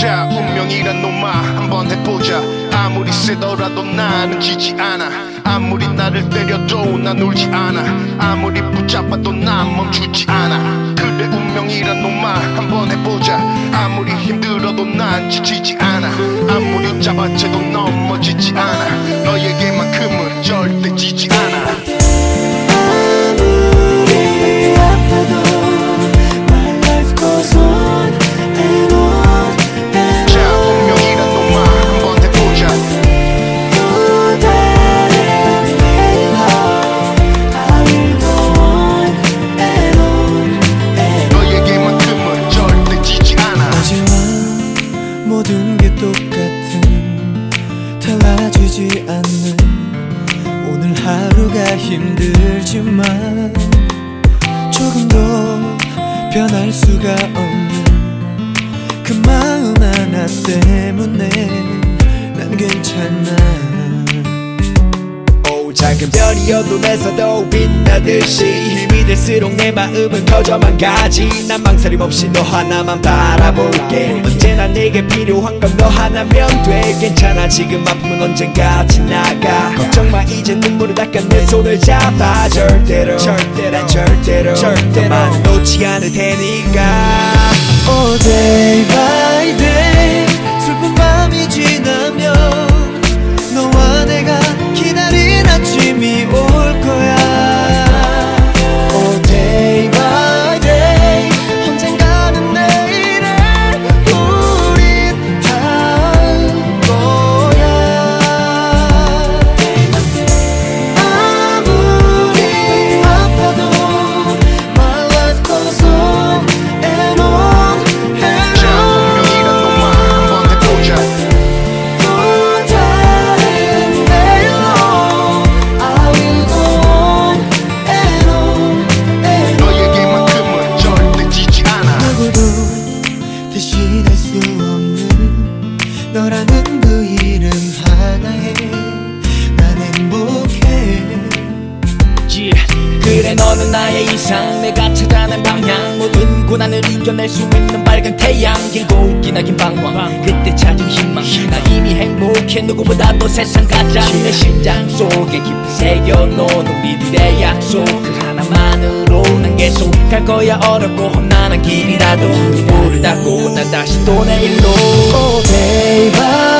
자, 운명이란 놈아 한번 해보자. 아무리 세더라도 나는 지지 않아. 아무리 나를 때려도 난 울지 않아. 아무리 붙잡아도 난 멈추지 않아. 그래 운명이란 놈아 한번 해보자. 아무리 힘들어도 난 지치지 않아. 아무리 잡아채도 넘어지지 않아. 너에게만큼은 절대 지지 않아. 모든 게 똑같은 달라지지 않는 오늘 하루가 힘들지만 조금 더 변할 수가 없는 그 마음 하나 때문에 난 괜찮아. 작은 별이 어둠에서도 빛나듯이 힘이 들수록 내 마음은 커져만 가지. 난 망설임 없이 너 하나만 바라볼게. 언제나 내게 필요한 건 너 하나면 돼. 괜찮아 지금 아픔은 언젠가 지나가. 걱정 마 이제 눈물을 닦아 내 손을 잡아. 절대로 난 절대로 너만 놓지 않을 테니까. Oh day by day 슬픈 밤이 지나면 너와 내가 기다린 아침이 올 거야. Oh day by day 언젠가는 내일에 우린 닿을 거야. 아무리 아파도 my life goes on and on and on. 운명이란 놈아 한번 해보자. 또 다른 내일로 I will go on and on and on. 너에게만큼은 절대 지지 않아. 누구도 대신할 수 없는 너라는 그 이름 하나에 난 행복해. 그래 너는 나의 이상 내가 찾아낸 방향. 모든 고난을 이겨낼 수 있는 밝은 태양. 길고 기나긴 방황 그때 찾은 희망. 나 이미 행복해 누구보다도 세상 가장. 내 심장 속에 깊이 새겨놓은 우리들의 약속 그 하나만으로 난 계속 갈 거야. 어렵고 험난한 길이라도 눈을 닫고 난 다시 또 내일로. Oh day by